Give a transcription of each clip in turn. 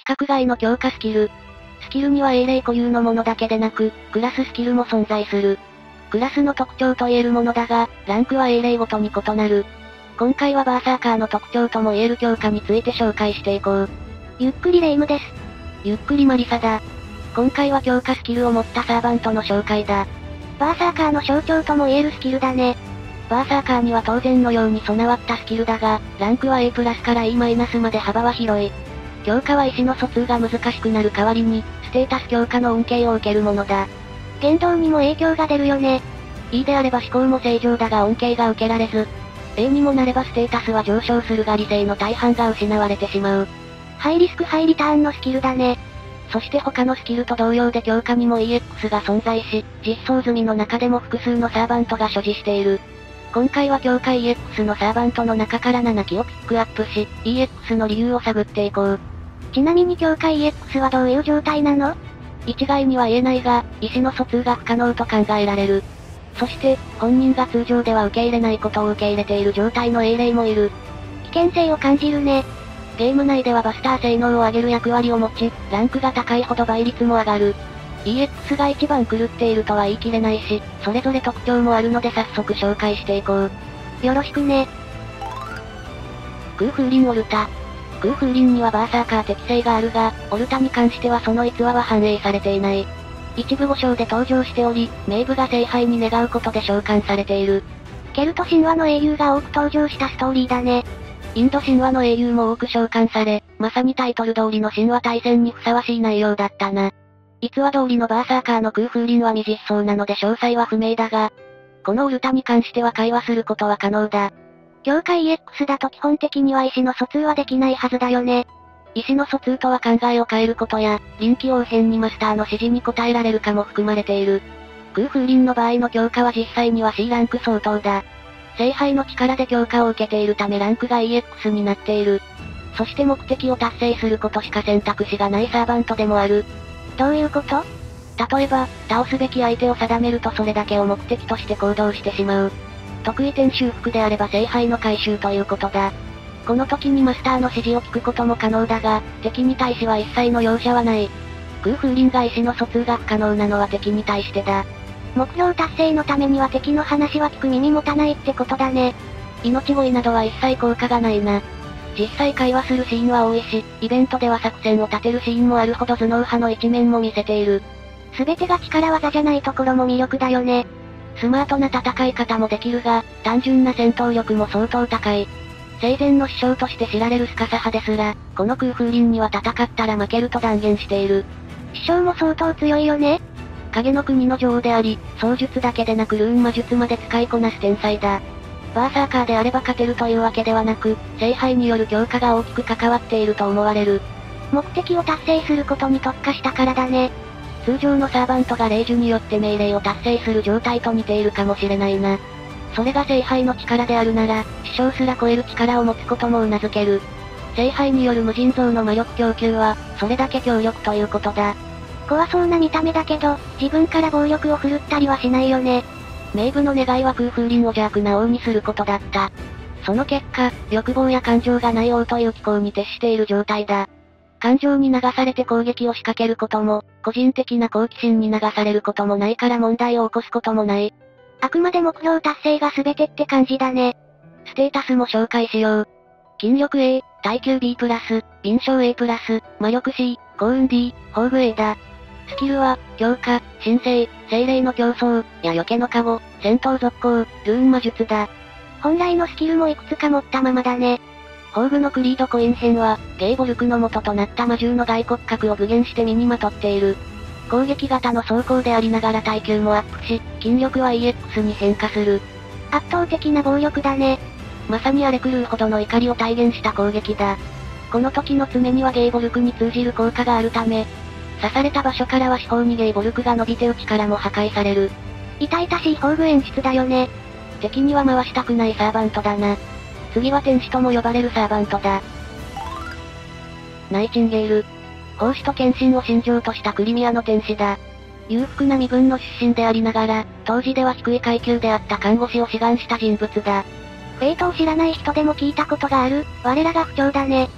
規格外の強化スキル。スキルには英霊固有のものだけでなく、クラススキルも存在する。クラスの特徴と言えるものだが、ランクは英霊ごとに異なる。今回はバーサーカーの特徴とも言える強化について紹介していこう。 ゆっくりレ夢ムです。 ゆっくりマリサだ。今回は強化スキルを持ったサーバントの紹介だ。 バーサーカーの象徴とも言えるスキルだね。 バーサーカーには当然のように備わったスキルだが、ランクは A プラスから E マイナスまで幅は広い。強化は意思の疎通が難しくなる代わりに、ステータス強化の恩恵を受けるものだ。 言動にも影響が出るよね。 E であれば思考も正常だが恩恵が受けられず、A にもなればステータスは上昇するが理性の大半が失われてしまう。 ハイリスクハイリターンのスキルだね。 そして他のスキルと同様で強化にも EX が存在し、実装済みの中でも複数のサーバントが所持している。今回は強化 EX のサーバントの中から7機をピックアップし、EX の理由を探っていこう。 ちなみに強化 EX はどういう状態なの？ 一概には言えないが、意思の疎通が不可能と考えられる。そして、本人が通常では受け入れないことを受け入れている状態の英霊もいる。 危険性を感じるね。 ゲーム内ではバスター性能を上げる役割を持ち、ランクが高いほど倍率も上がる。EX が一番狂っているとは言い切れないし、それぞれ特徴もあるので早速紹介していこう。 よろしくね。 空風林オルタ。空風林にはバーサーカー適性があるが、オルタに関してはその逸話は反映されていない。一部5章で登場しており、名部が聖杯に願うことで召喚されている。 ケルト神話の英雄が多く登場したストーリーだね。 インド神話の英雄も多く召喚され、まさにタイトル通りの神話大戦にふさわしい内容だったな。逸話通りのバーサーカーの空風林は未実装なので詳細は不明だが、このウルタに関しては会話することは可能だ。 強化 EX だと基本的には意思の疎通はできないはずだよね。 意思の疎通とは考えを変えることや、臨機応変にマスターの指示に応えられるかも含まれている。空風林の場合の強化は実際には C ランク相当だ。聖杯の力で強化を受けているためランクが EX になっている。そして目的を達成することしか選択肢がないサーバントでもある。 どういうこと？ 例えば、倒すべき相手を定めるとそれだけを目的として行動してしまう。得意点修復であれば聖杯の回収ということだ。この時にマスターの指示を聞くことも可能だが、敵に対しは一切の容赦はない。空風林が意思の疎通が不可能なのは敵に対してだ。 目標達成のためには敵の話は聞く耳持たないってことだね。 命乞いなどは一切効果がないな。実際会話するシーンは多いし、イベントでは作戦を立てるシーンもあるほど頭脳派の一面も見せている。 すべてが力技じゃないところも魅力だよね。 スマートな戦い方もできるが、単純な戦闘力も相当高い。生前の師匠として知られるスカサ派ですら、この空風林には戦ったら負けると断言している。 師匠も相当強いよね。 影の国の女王であり、槍術だけでなくルーン魔術まで使いこなす天才だ。バーサーカーであれば勝てるというわけではなく、聖杯による強化が大きく関わっていると思われる。 目的を達成することに特化したからだね。 通常のサーバントが霊樹によって命令を達成する状態と似ているかもしれないな。それが聖杯の力であるなら、師匠すら超える力を持つことも頷ける。聖杯による無尽蔵の魔力供給は、それだけ強力ということだ。 怖そうな見た目だけど、自分から暴力を振るったりはしないよね。 名部の願いは空風林を邪悪な王にすることだった。その結果、欲望や感情がない王という機構に徹している状態だ。感情に流されて攻撃を仕掛けることも、個人的な好奇心に流されることもないから問題を起こすこともない。 あくまで目標達成が全てって感じだね。 ステータスも紹介しよう。筋力 A、耐久 B+、敏捷 A+、魔力 C、幸運 D、宝具 A だ。スキルは、強化、神聖、精霊の競争、や避けの加護、戦闘続行、ルーン魔術だ。 本来のスキルもいくつか持ったままだね。 宝具のクリードコイン編は、ゲイボルクの元となった魔獣の外骨格を具現して身にまとっている。攻撃型の装甲でありながら耐久もアップし、筋力は EX に変化する。 圧倒的な暴力だね。 まさに荒れ狂うほどの怒りを体現した攻撃だ。この時の爪にはゲイボルクに通じる効果があるため、刺された場所からは四方にゲイボルクが伸びて内からも破壊される。 痛々しい宝具演出だよね。 敵には回したくないサーバントだな。次は天使とも呼ばれるサーバントだ。ナイチンゲール。奉仕と献身を信条としたクリミアの天使だ。裕福な身分の出身でありながら、当時では低い階級であった看護師を志願した人物だ。 フェイトを知らない人でも聞いたことがある、我らが不調だね。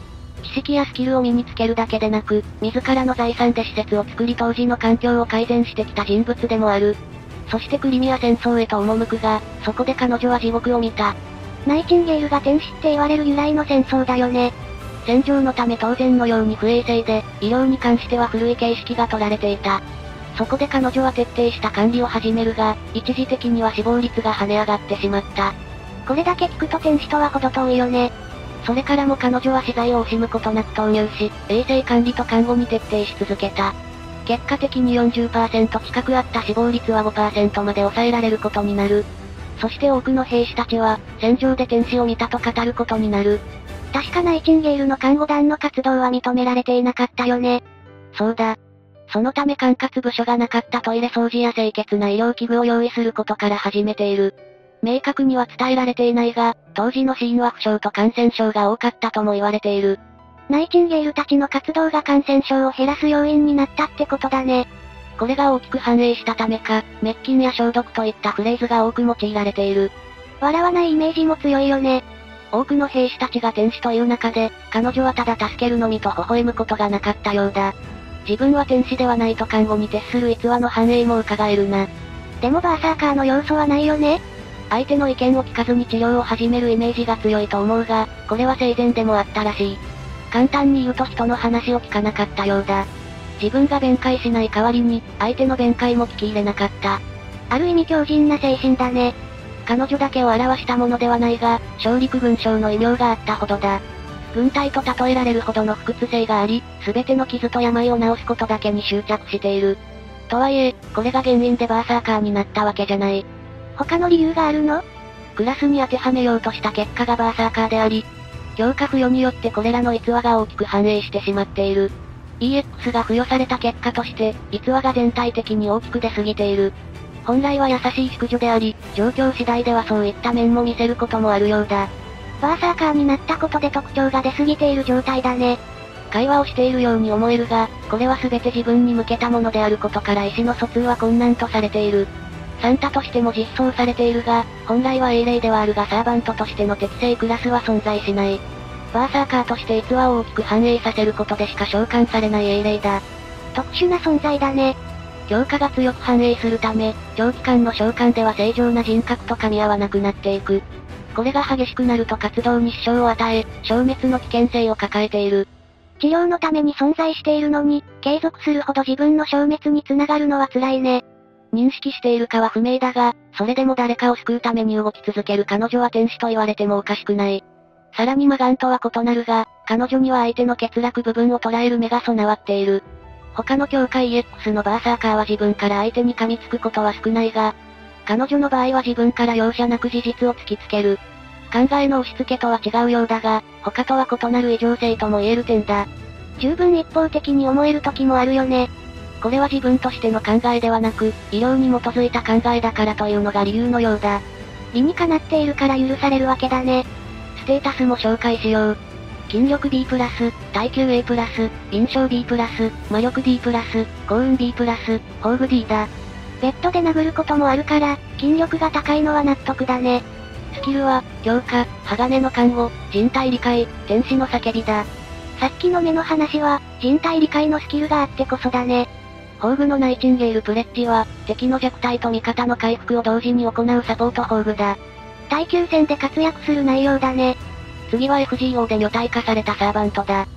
知識やスキルを身につけるだけでなく、自らの財産で施設を作り当時の環境を改善してきた人物でもある。そしてクリミア戦争へと赴くが、そこで彼女は地獄を見た。 ナイチンゲールが天使って言われる由来の戦争だよね。 戦場のため当然のように不衛生で、医療に関しては古い形式が取られていた。そこで彼女は徹底した管理を始めるが、一時的には死亡率が跳ね上がってしまった。 これだけ聞くと天使とは程遠いよね。 それからも彼女は資材を惜しむことなく投入し、衛生管理と看護に徹底し続けた。結果的に 40% 近くあった死亡率は 5% まで抑えられることになる。そして多くの兵士たちは、戦場で天使を見たと語ることになる。 確かナイチンゲールの看護団の活動は認められていなかったよね。 そうだ。そのため管轄部署がなかったトイレ掃除や清潔な医療器具を用意することから始めている。明確には伝えられていないが、当時の死因は不詳と感染症が多かったとも言われている。 ナイチンゲールたちの活動が感染症を減らす要因になったってことだね。 これが大きく反映したためか、滅菌や消毒といったフレーズが多く用いられている。 笑わないイメージも強いよね。 多くの兵士たちが天使という中で、彼女はただ助けるのみと微笑むことがなかったようだ。自分は天使ではないと看護に徹する逸話の反映も伺えるな。 でもバーサーカーの要素はないよね。 相手の意見を聞かずに治療を始めるイメージが強いと思うが、これは生前でもあったらしい。簡単に言うと人の話を聞かなかったようだ。自分が弁解しない代わりに、相手の弁解も聞き入れなかった。 ある意味強靭な精神だね。 彼女だけを表したものではないが、小陸軍将の異名があったほどだ。軍隊と例えられるほどの不屈性があり、すべての傷と病を治すことだけに執着している。とはいえ、これが原因でバーサーカーになったわけじゃない。 他の理由があるの？ クラスに当てはめようとした結果がバーサーカーであり、強化付与によってこれらの逸話が大きく反映してしまっている。EX が付与された結果として、逸話が全体的に大きく出過ぎている。本来は優しい淑女であり、状況次第ではそういった面も見せることもあるようだ。 バーサーカーになったことで特徴が出過ぎている状態だね。 会話をしているように思えるが、これは全て自分に向けたものであることから意思の疎通は困難とされている。サンタとしても実装されているが、本来は英霊ではあるがサーバントとしての適正クラスは存在しない。バーサーカーとして逸話を大きく反映させることでしか召喚されない英霊だ。 特殊な存在だね。 強化が強く反映するため、長期間の召喚では正常な人格と噛み合わなくなっていく。これが激しくなると活動に支障を与え、消滅の危険性を抱えている。 治療のために存在しているのに、継続するほど自分の消滅につながるのは辛いね。 認識しているかは不明だが、それでも誰かを救うために動き続ける彼女は天使と言われてもおかしくない。さらにマガンとは異なるが、彼女には相手の欠落部分を捉える目が備わっている。他の境界 EX のバーサーカーは自分から相手に噛みつくことは少ないが、彼女の場合は自分から容赦なく事実を突きつける。考えの押し付けとは違うようだが、他とは異なる異常性とも言える点だ。 十分一方的に思える時もあるよね。 これは自分としての考えではなく、医療に基づいた考えだからというのが理由のようだ。 理にかなっているから許されるわけだね。 ステータスも紹介しよう。筋力 B+、耐久 A+、印象 B+、魔力 D+、幸運 B+、宝具 D だ。 ベッドで殴ることもあるから、筋力が高いのは納得だね。 スキルは、強化、鋼の看護、人体理解、天使の叫びだ。 さっきの目の話は、人体理解のスキルがあってこそだね。 宝具のナイチンゲールプレッジは、敵の弱体と味方の回復を同時に行うサポート宝具だ。 耐久戦で活躍する内容だね。 次は FGO で女体化されたサーバントだ。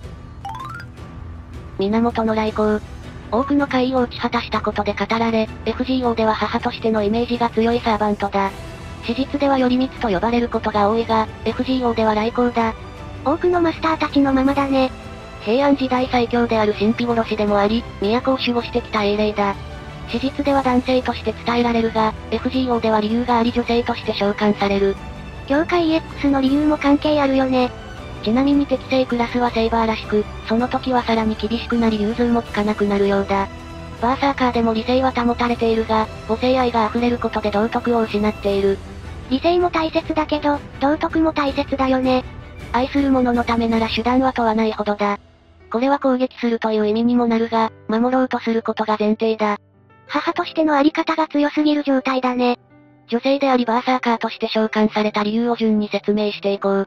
源の来光。多くの怪異を打ち果たしたことで語られ、FGO では母としてのイメージが強いサーバントだ。史実では頼光と呼ばれることが多いが、FGO では来光だ。 多くのマスターたちのままだね。 平安時代最強である神秘殺しでもあり、都を守護してきた英霊だ。史実では男性として伝えられるが、FGO では理由があり女性として召喚される。 境界 EX の理由も関係あるよね。 ちなみに適正クラスはセイバーらしく、その時はさらに厳しくなり融通も効かなくなるようだ。バーサーカーでも理性は保たれているが、母性愛が溢れることで道徳を失っている。 理性も大切だけど、道徳も大切だよね。 愛する者のためなら手段は問わないほどだ。これは攻撃するという意味にもなるが、守ろうとすることが前提だ。 母としてのあり方が強すぎる状態だね。 女性でありバーサーカーとして召喚された理由を順に説明していこう。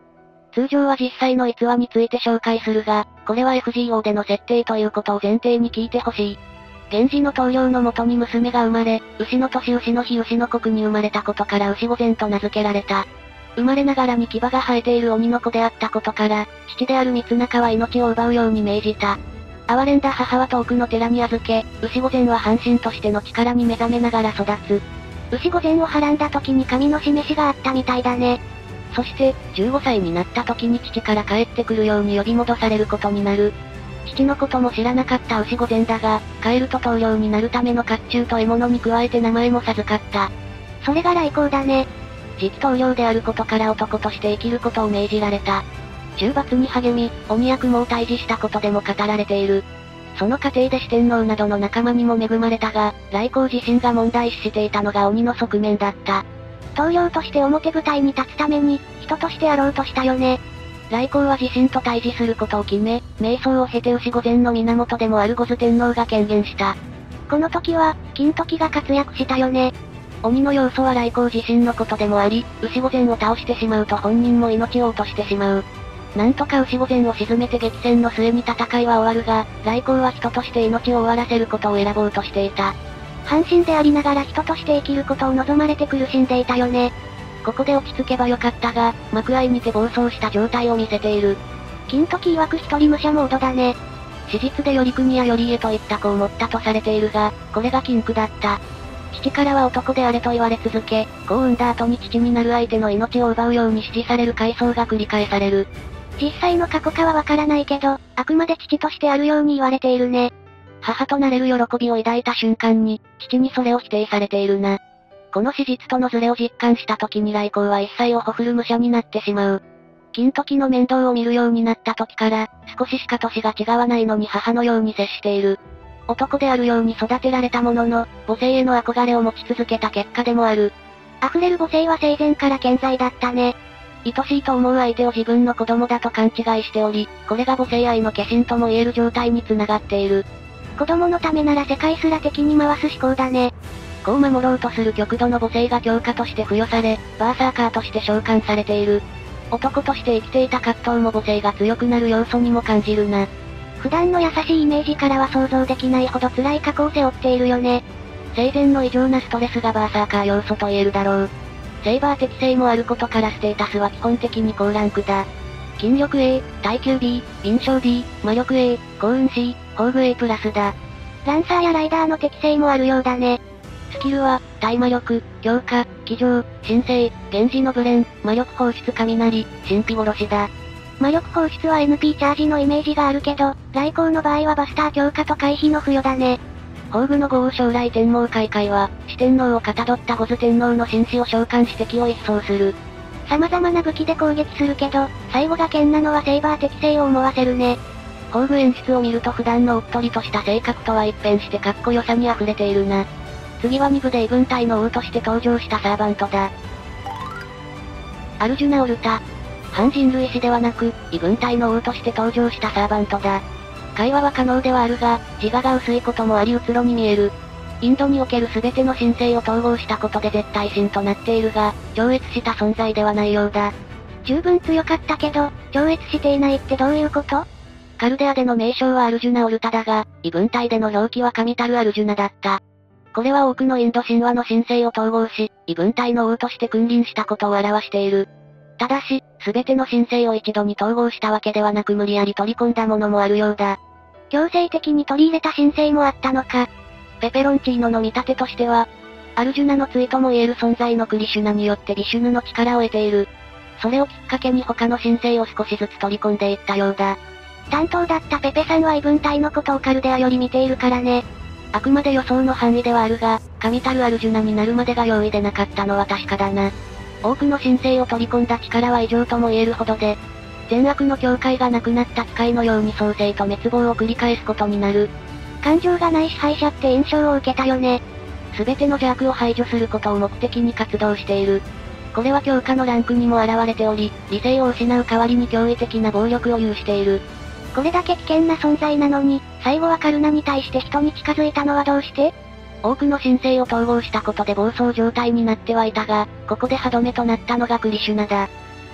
通常は実際の逸話について紹介するが、これは FGO での設定ということを前提に聞いてほしい。源氏の棟梁のもとに娘が生まれ、牛の年牛の日牛の国に生まれたことから牛御前と名付けられた。生まれながらに牙が生えている鬼の子であったことから、父である光中は命を奪うように命じた。哀れんだ母は遠くの寺に預け、牛御前は半身としての力に目覚めながら育つ。 牛御前をはらんだ時に神の示しがあったみたいだね。 そして、15歳になった時に父から帰ってくるように呼び戻されることになる。父のことも知らなかった牛御前だが、帰ると棟梁になるための甲冑と獲物に加えて名前も授かった。 それが来航だね。 次期棟梁であることから男として生きることを命じられた。中罰に励み、鬼役も退治したことでも語られている。その過程で四天王などの仲間にも恵まれたが、来航自身が問題視していたのが鬼の側面だった。 棟梁として表舞台に立つために、人としてあろうとしたよね。 来航は自身と対峙することを決め、迷走を経て牛御前の源でもある五頭天皇が権限した。 この時は、金時が活躍したよね。 鬼の要素は来航自身のことでもあり、牛御前を倒してしまうと本人も命を落としてしまう。なんとか牛御前を沈めて激戦の末に戦いは終わるが、来航は人として命を終わらせることを選ぼうとしていた。 半身でありながら人として生きることを望まれて苦しんでいたよね。 ここで落ち着けばよかったが、幕間にて暴走した状態を見せている。 金時曰く一人武者モードだね。 史実で頼国や頼家といった子を持ったとされているが、これが禁句だった。父からは男であれと言われ続け、子を産んだ後に父になる相手の命を奪うように指示される回想が繰り返される。 実際の過去かはわからないけど、あくまで父としてあるように言われているね。 母となれる喜びを抱いた瞬間に、父にそれを否定されているな。この史実とのズレを実感した時に来航は一切をほふる武者になってしまう。金時の面倒を見るようになった時から、少ししか年が違わないのに母のように接している。男であるように育てられたものの、母性への憧れを持ち続けた結果でもある。 溢れる母性は生前から健在だったね。 愛しいと思う相手を自分の子供だと勘違いしており、これが母性愛の化身とも言える状態に繋がっている。 子供のためなら世界すら敵に回す思考だね。 子を守ろうとする極度の母性が強化として付与され、バーサーカーとして召喚されている。男として生きていた葛藤も母性が強くなる要素にも感じるな。 普段の優しいイメージからは想像できないほど辛い過去を背負っているよね。 生前の異常なストレスがバーサーカー要素と言えるだろう。セイバー適性もあることからステータスは基本的に高ランクだ。筋力 A、耐久 B、敏捷 D、魔力 A、幸運 C、宝具 A プラスだ。 ランサーやライダーの適性もあるようだね。 スキルは、大魔力、強化、騎乗、神聖、源氏のブレン、魔力放出雷、神秘殺しだ。 魔力放出は NP チャージのイメージがあるけど、来航の場合はバスター強化と回避の付与だね。 宝具の豪雨将来天皇開会は、四天王をかたどった五頭天皇の紳士を召喚し敵を一掃する。 様々な武器で攻撃するけど、最後が剣なのはセイバー適性を思わせるね。 宝具演出を見ると普段のおっとりとした性格とは一変してかっこよさに溢れているな。次は2部で異文体の王として登場したサーバントだ。アルジュナ・オルタ。半人類史ではなく、異文体の王として登場したサーバントだ。会話は可能ではあるが、自我が薄いこともありうつろに見える。インドにおける全ての神聖を統合したことで絶対神となっているが、超越した存在ではないようだ。 十分強かったけど、超越していないってどういうこと？ カルデアでの名称はアルジュナ・オルタだが、異文体での表記は神たるアルジュナだった。これは多くのインド神話の神聖を統合し、異文体の王として君臨したことを表している。ただし、全ての神聖を一度に統合したわけではなく無理やり取り込んだものもあるようだ。 強制的に取り入れた神聖もあったのか。 ペペロンチーノの見立てとしては、アルジュナの対とも言える存在のクリシュナによってビシュヌの力を得ている。それをきっかけに他の神聖を少しずつ取り込んでいったようだ。 担当だったペペさんは異文体のことをカルデアより見ているからね。 あくまで予想の範囲ではあるが、神たるアルジュナになるまでが容易でなかったのは確かだな。多くの神聖を取り込んだ力は異常とも言えるほどで、善悪の境界がなくなった機械のように創生と滅亡を繰り返すことになる。 感情がない支配者って印象を受けたよね。 すべての邪悪を排除することを目的に活動している。これは強化のランクにも現れており、理性を失う代わりに驚異的な暴力を有している。 これだけ危険な存在なのに、最後はカルナに対して人に近づいたのはどうして？ 多くの神聖を統合したことで暴走状態になってはいたが、ここで歯止めとなったのがクリシュナだ。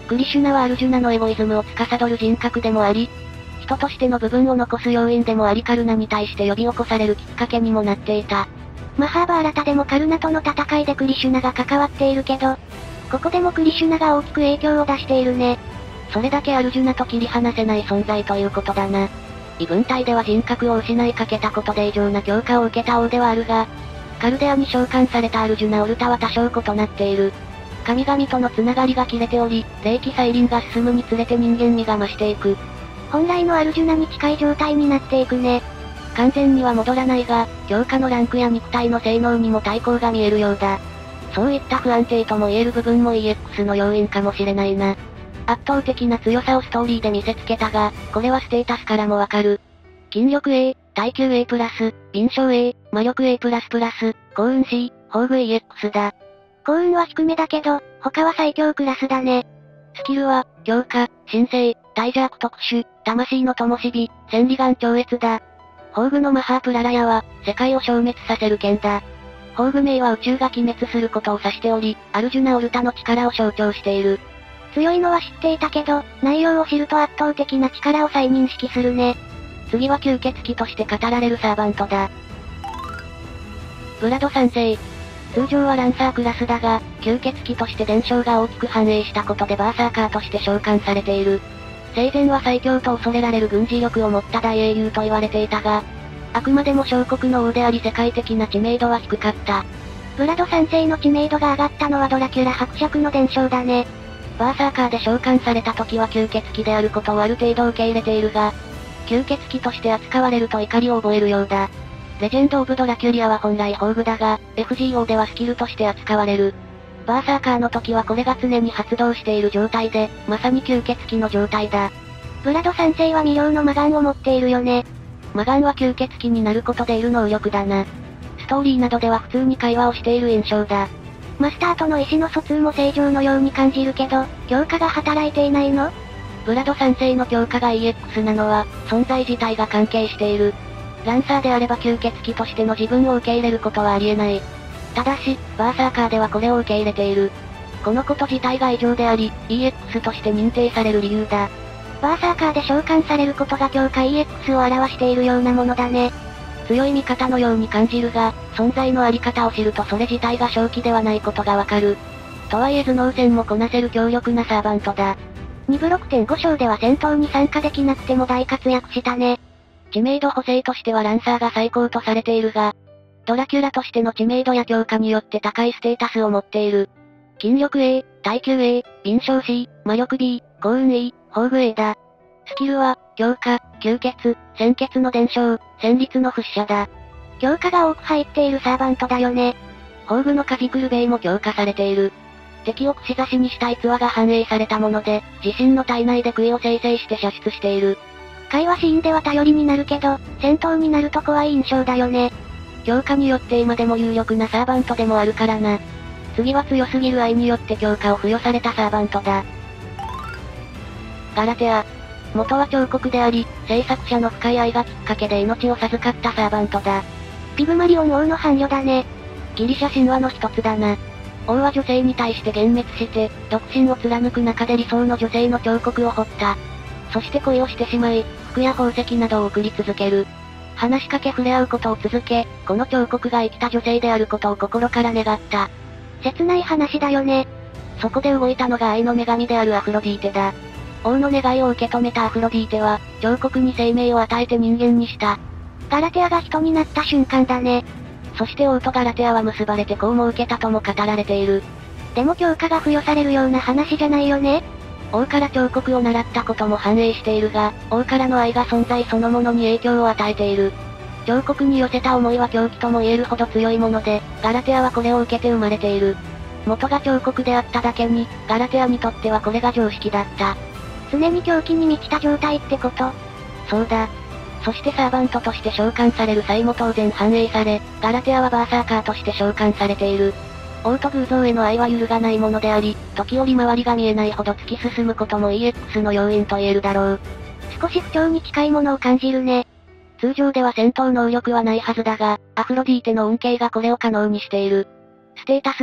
クリシュナはアルジュナのエゴイズムを司る人格でもあり、人としての部分を残す要因でもありカルナに対して呼び起こされるきっかけにもなっていた。 マハーバーラタでもカルナとの戦いでクリシュナが関わっているけど、ここでもクリシュナが大きく影響を出しているね。 それだけアルジュナと切り離せない存在ということだな。異軍隊では人格を失いかけたことで異常な強化を受けた王ではあるが、カルデアに召喚されたアルジュナ・オルタは多少異なっている。神々とのつながりが切れており、霊気再臨が進むにつれて人間味が増していく。 本来のアルジュナに近い状態になっていくね。 完全には戻らないが、強化のランクや肉体の性能にも対抗が見えるようだ。そういった不安定とも言える部分も EX の要因かもしれないな。圧倒的な強さをストーリーで見せつけたが、これはステータスからもわかる。筋力 A、耐久 A+、敏捷 A、魔力 A++、幸運 C、宝具 EX だ。 幸運は低めだけど、他は最強クラスだね。 スキルは、強化、神聖、大邪悪特殊、魂の灯火、千里眼超越だ。宝具のマハープララヤは、世界を消滅させる剣だ。宝具名は宇宙が鬼滅することを指しており、アルジュナ・オルタの力を象徴している。 強いのは知っていたけど、内容を知ると圧倒的な力を再認識するね。 次は吸血鬼として語られるサーバントだ。ブラド3世。通常はランサークラスだが、吸血鬼として伝承が大きく反映したことでバーサーカーとして召喚されている。生前は最強と恐れられる軍事力を持った大英雄と言われていたが、あくまでも小国の王であり世界的な知名度は低かった。 ブラド3世の知名度が上がったのはドラキュラ伯爵の伝承だね。 バーサーカーで召喚された時は吸血鬼であることをある程度受け入れているが、吸血鬼として扱われると怒りを覚えるようだ。レジェンド・オブ・ドラキュリアは本来宝具だが、FGO ではスキルとして扱われる。バーサーカーの時はこれが常に発動している状態で、まさに吸血鬼の状態だ。 ブラド3世は未了の魔眼を持っているよね。 魔眼は吸血鬼になることで得る能力だな。ストーリーなどでは普通に会話をしている印象だ。 マスターとの意思の疎通も正常のように感じるけど、強化が働いていないの？ ブラド3世の強化が EX なのは、存在自体が関係している。ランサーであれば吸血鬼としての自分を受け入れることはありえない。ただし、バーサーカーではこれを受け入れている。このこと自体が異常であり、EX として認定される理由だ。 バーサーカーで召喚されることが強化 EX を表しているようなものだね。 強い味方のように感じるが、存在のあり方を知るとそれ自体が正気ではないことがわかる。とはいえ頭脳戦もこなせる強力なサーバントだ。 2部 6.5 章では戦闘に参加できなくても大活躍したね。 知名度補正としてはランサーが最高とされているが、ドラキュラとしての知名度や強化によって高いステータスを持っている。筋力 A、耐久 A、敏捷 C、魔力 B、幸運 E、宝具 A だ。スキルは、強化、吸血、鮮血の伝承、戦慄の輻射だ。 強化が多く入っているサーバントだよね。 宝具のカジクルベイも強化されている。敵を串刺しにした逸話が反映されたもので、自身の体内で杭を生成して射出している。 会話シーンでは頼りになるけど、戦闘になると怖い印象だよね。 強化によって今でも有力なサーバントでもあるからな。次は強すぎる愛によって強化を付与されたサーバントだ。ガラテア。元は彫刻であり、制作者の深い愛がきっかけで命を授かったサーバントだ。 ピグマリオン王の伴侶だね。 ギリシャ神話の一つだな。王は女性に対して幻滅して、独身を貫く中で理想の女性の彫刻を彫った。そして恋をしてしまい、服や宝石などを送り続ける。話しかけ触れ合うことを続け、この彫刻が生きた女性であることを心から願った。 切ない話だよね。 そこで動いたのが愛の女神であるアフロディーテだ。王の願いを受け止めたアフロディーテは、彫刻に生命を与えて人間にした。 ガラテアが人になった瞬間だね。 そして王とガラテアは結ばれて子も受けたとも語られている。 でも強化が付与されるような話じゃないよね。 王から彫刻を習ったことも反映しているが、王からの愛が存在そのものに影響を与えている。彫刻に寄せた思いは狂気とも言えるほど強いもので、ガラテアはこれを受けて生まれている。元が彫刻であっただけに、ガラテアにとってはこれが常識だった。 常に狂気に満ちた状態ってこと？ そうだ。そしてサーバントとして召喚される際も当然反映され、ガラテアはバーサーカーとして召喚されている。王と偶像への愛は揺るがないものであり、時折周りが見えないほど突き進むことも EX の要因と言えるだろう。 少し不調に近いものを感じるね。 通常では戦闘能力はないはずだが、アフロディーテの恩恵がこれを可能にしている。ステータスは、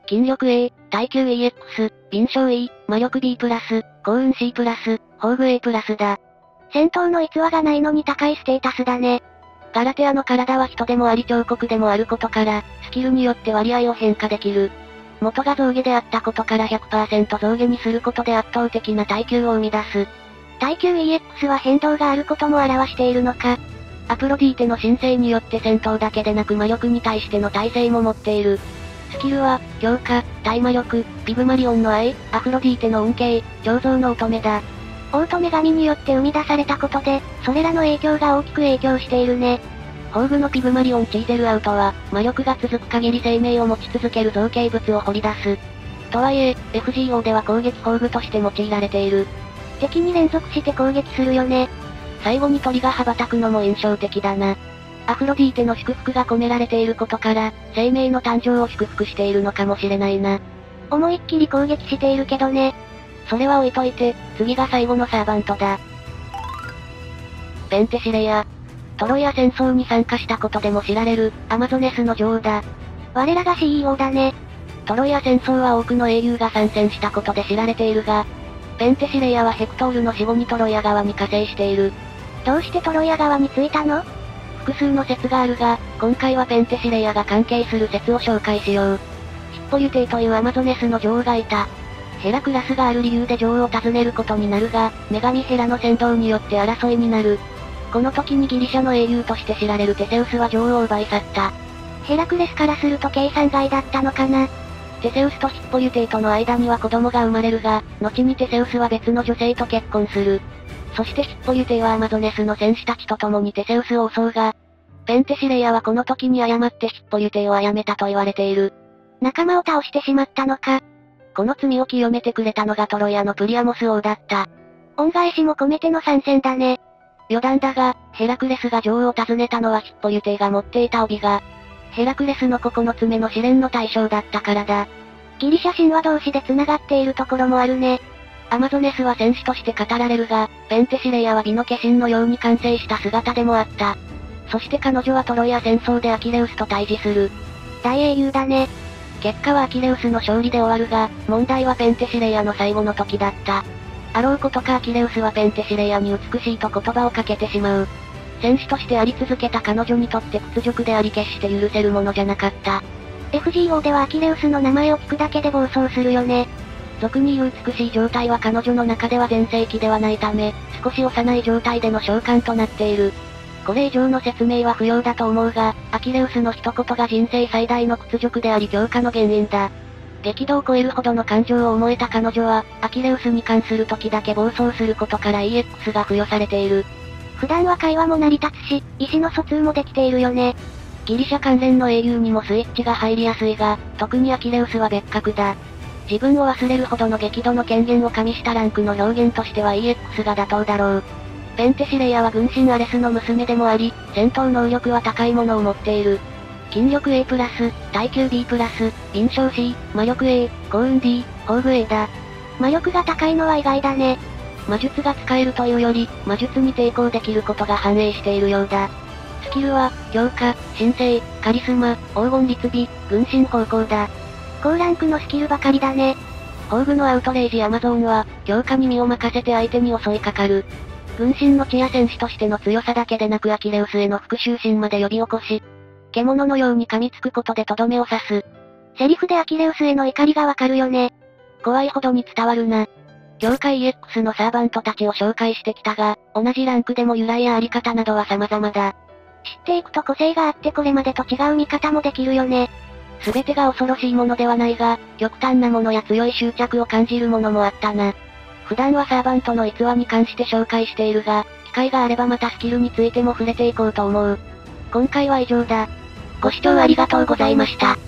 筋力 A、耐久 EX、敏捷 E、魔力 B+、幸運 C+、宝具 A+だ。 戦闘の逸話がないのに高いステータスだね。 ガラテアの体は人でもあり彫刻でもあることから、スキルによって割合を変化できる。元が象牙であったことから 100% 象牙にすることで圧倒的な耐久を生み出す。 耐久 EX は変動があることも表しているのか。 アプロディーテの申請によって戦闘だけでなく魔力に対しての耐性も持っている。スキルは、強化、大魔力、ピグマリオンの愛、アフロディーテの恩恵、彫像の乙女だ。 乙女神によって生み出されたことで、それらの影響が大きく影響しているね。 宝具のピグマリオンチーゼルアウトは、魔力が続く限り生命を持ち続ける造形物を掘り出す。とはいえ、FGO では攻撃宝具として用いられている。 敵に連続して攻撃するよね。 最後に鳥が羽ばたくのも印象的だな。アフロディーテの祝福が込められていることから、生命の誕生を祝福しているのかもしれないな。 思いっきり攻撃しているけどね。 それは置いといて、次が最後のサーバントだ。ペンテシレイア。トロイア戦争に参加したことでも知られる、アマゾネスの女王だ。 我らが CEO だね。 トロイア戦争は多くの英雄が参戦したことで知られているが、ペンテシレイアはヘクトールの死後にトロイア側に加勢している。 どうしてトロイア側についたの？ 複数の説があるが、今回はペンテシレイアが関係する説を紹介しよう。ヒッポユテイというアマゾネスの女王がいた。ヘラクラスがある理由で女王を訪ねることになるが、女神ヘラの先導によって争いになる。この時にギリシャの英雄として知られるテセウスは女王を奪い去った。 ヘラクレスからすると計算外だったのかな。 テセウスとヒッポユテイとの間には子供が生まれるが、後にテセウスは別の女性と結婚する。そしてヒッポユテイはアマゾネスの戦士たちと共にテセウスを襲うが、ペンテシレイアはこの時に誤ってヒッポユテイを殺めたと言われている。 仲間を倒してしまったのか。 この罪を清めてくれたのがトロイアのプリアモス王だった。 恩返しも込めての参戦だね。 余談だが、ヘラクレスが女王を訪ねたのはヒッポユテイが持っていた帯が、ヘラクレスの9つ目の試練の対象だったからだ。 ギリシャ神話同士で繋がっているところもあるね。 アマゾネスは戦士として語られるが、ペンテシレイアは美の化身のように完成した姿でもあった。そして彼女はトロイア戦争でアキレウスと対峙する。 大英雄だね。 結果はアキレウスの勝利で終わるが、問題はペンテシレイアの最後の時だった。あろうことかアキレウスはペンテシレイアに美しいと言葉をかけてしまう。戦士としてあり続けた彼女にとって屈辱であり決して許せるものじゃなかった。 FGO ではアキレウスの名前を聞くだけで暴走するよね。 俗に言う美しい状態は彼女の中では全盛期ではないため、少し幼い状態での召喚となっている。これ以上の説明は不要だと思うが、アキレウスの一言が人生最大の屈辱であり強化の原因だ。激怒を超えるほどの感情を思えた彼女は、アキレウスに関する時だけ暴走することから EX が付与されている。 普段は会話も成り立つし、意思の疎通もできているよね。 ギリシャ関連の英雄にもスイッチが入りやすいが、特にアキレウスは別格だ。自分を忘れるほどの激怒の権限を加味したランクの表現としては EX が妥当だろう。ペンテシレイアは軍神アレスの娘でもあり、戦闘能力は高いものを持っている。筋力 A+、耐久 B+、敏捷 C、魔力 A、幸運 D、宝具 A だ。 魔力が高いのは意外だね。 魔術が使えるというより、魔術に抵抗できることが反映しているようだ。スキルは、強化、神聖、カリスマ、黄金律美、軍神方向だ。 高ランクのスキルばかりだね。 宝具のアウトレイジアマゾーンは、強化に身を任せて相手に襲いかかる。軍神の地や戦士としての強さだけでなくアキレウスへの復讐心まで呼び起こし、獣のように噛みつくことでとどめを刺す。 セリフでアキレウスへの怒りがわかるよね。 怖いほどに伝わるな。業界 EX のサーバントたちを紹介してきたが、同じランクでも由来やあり方などは様々だ。 知っていくと個性があってこれまでと違う見方もできるよね。 すべてが恐ろしいものではないが、極端なものや強い執着を感じるものもあったな。普段はサーバントの逸話に関して紹介しているが、機会があればまたスキルについても触れていこうと思う。今回は以上だ。ご視聴ありがとうございました。